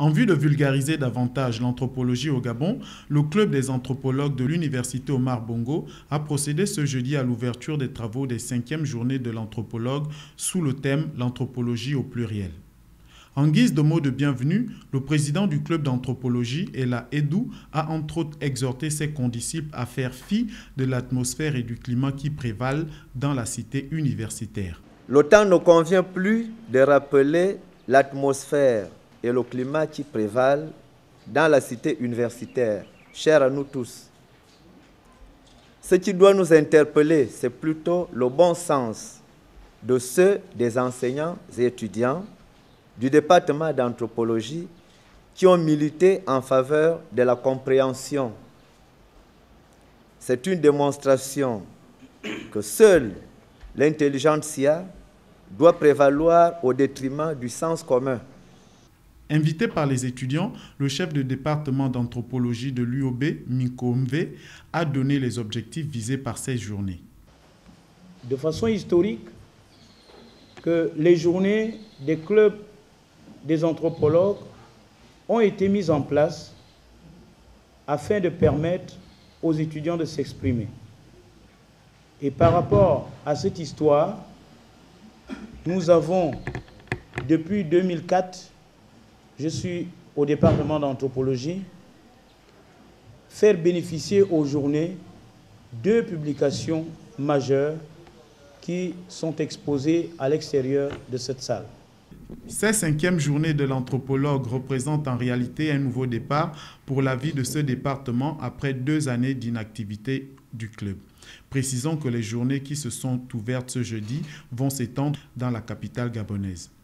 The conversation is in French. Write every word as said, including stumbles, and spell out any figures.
En vue de vulgariser davantage l'anthropologie au Gabon, le club des anthropologues de l'université Omar Bongo a procédé ce jeudi à l'ouverture des travaux des cinquièmes journées de l'anthropologue sous le thème « L'anthropologie au pluriel ». En guise de mot de bienvenue, le président du club d'anthropologie, Ella Edou, a entre autres exhorté ses condisciples à faire fi de l'atmosphère et du climat qui prévalent dans la cité universitaire. Le temps ne convient plus de rappeler l'atmosphère et le climat qui prévalent dans la cité universitaire, chère à nous tous. Ce qui doit nous interpeller, c'est plutôt le bon sens de ceux des enseignants et étudiants du département d'anthropologie qui ont milité en faveur de la compréhension. C'est une démonstration que seule l'intelligentsia doit prévaloir au détriment du sens commun. Invité par les étudiants, le chef de département d'anthropologie de l'U O B, Minko Mve, a donné les objectifs visés par ces journées. De façon historique, que les journées des clubs des anthropologues ont été mises en place afin de permettre aux étudiants de s'exprimer. Et par rapport à cette histoire, nous avons, depuis deux mille quatre, je suis au département d'anthropologie, faire bénéficier aux journées deux publications majeures qui sont exposées à l'extérieur de cette salle. Ces cinquièmes journées de l'anthropologue représentent en réalité un nouveau départ pour la vie de ce département après deux années d'inactivité du club. Précisons que les journées qui se sont ouvertes ce jeudi vont s'étendre dans la capitale gabonaise.